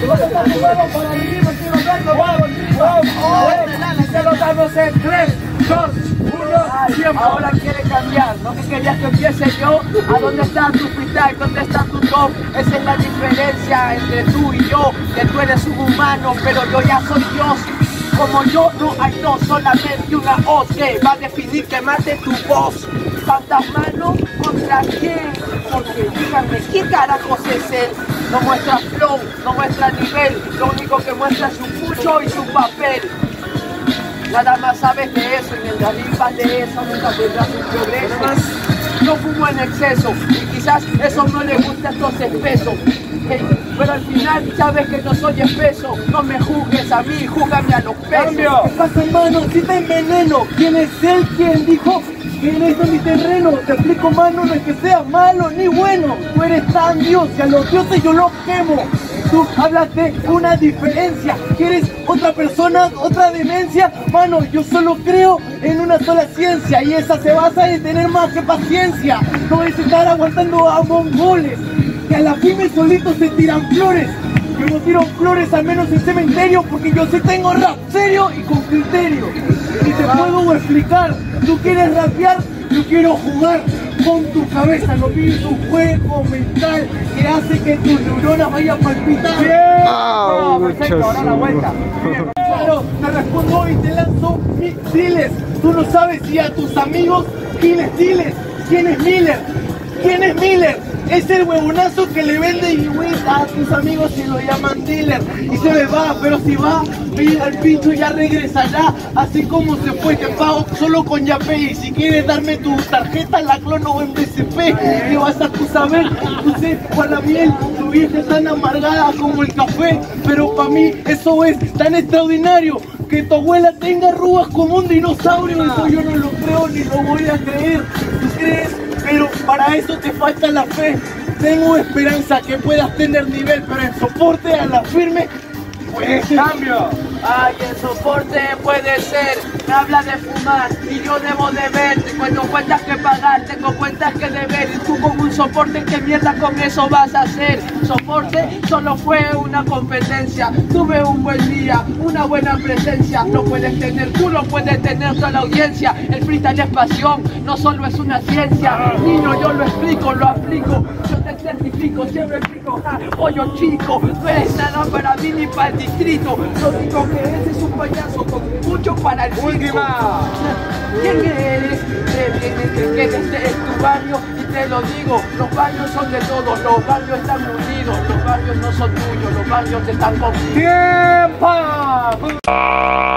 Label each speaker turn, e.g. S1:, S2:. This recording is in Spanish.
S1: Se lo damos en 3, 2, 1, tiempo.
S2: Ahora quiere cambiar, ¿no? Que querías que empiece yo. ¿A dónde está tu freestyle? ¿Dónde está tu top? Esa es la diferencia entre tú y yo. Que tú eres un humano, pero yo ya soy Dios. Como yo no hay dos, solamente una hoz que va a definir que mate tu voz. ¿Tantas manos contra quién? Porque díganme, ¿qué carajos es él? No muestra flow, no muestra nivel. Lo único que muestra es su pucho y su papel. Nada más sabes de eso y mientras limpas de eso nunca tendrás un progreso. No fumo en exceso y quizás eso no le gusta a estos espesos. Pero al final sabes que no soy espeso. No me juzgues a mí, júgame a los pesos.
S1: ¿Qué pasa, hermano? Si te enveneno. ¿Quién es él quien dijo que eres de mi terreno? Te explico, mano, no es que seas malo ni bueno. Tú eres tan Dios y a los dioses yo los quemo. Tú hablas de una diferencia. ¿Quieres otra persona, otra demencia? Mano, yo solo creo en una sola ciencia y esa se basa en tener más que paciencia. No es estar aguantando a mongoles que a la firme solitos se tiran flores. Yo no tiro flores al menos en cementerio porque yo sí tengo rap serio y con criterio. Y te puedo explicar, tú quieres rapear, yo quiero jugar con tu cabeza. Lo mío es un juego mental que hace que tus neuronas vayan a palpitar.
S3: Ah,
S1: Perfecto, ahora la vuelta. Claro, te respondo y te lanzo misiles. Tú no sabes si a tus amigos diles ¿quién es Miller? ¿Quién es Miller? Es el huevonazo que le vende y a tus amigos y lo llaman dealer. Y se me va, pero si va, mira al pincho ya regresará. Así como se fue, te pago solo con Yapay. Y si quieres darme tu tarjeta, la clono en BCP. ¿Qué vas a tú saber? Tú sé, con la miel, tu vieja es tan amargada como el café. Pero para mí eso es tan extraordinario. Que tu abuela tenga arrugas como un dinosaurio. Eso yo no lo creo ni lo voy a creer. ¿Tú crees? Pero para eso te falta la fe. Tengo esperanza que puedas tener nivel, pero en soporte a la firme, pues cambio.
S2: Ay, el soporte puede ser, me habla de fumar y yo debo de ver. Cuando cuentas que pagar, tengo cuentas que deber. Y tú con un soporte, ¿qué mierda con eso vas a hacer? Soporte solo fue una competencia. Tuve un buen día, una buena presencia. Lo puedes tener, tú lo puedes tener toda la audiencia. El freestyle es pasión, no solo es una ciencia. Niño, yo lo explico, lo aplico. Yo te certifico, siempre explico, pollo chico. No eres nada para mí ni para el distrito. Lo único que eres es un payaso con mucho para el circo. ¿Quién eres? Que eres de tu barrio y te lo digo, los barrios son de todos, los barrios están unidos, los barrios no son tuyos, los barrios están conmigo.
S1: ¡Tiempo!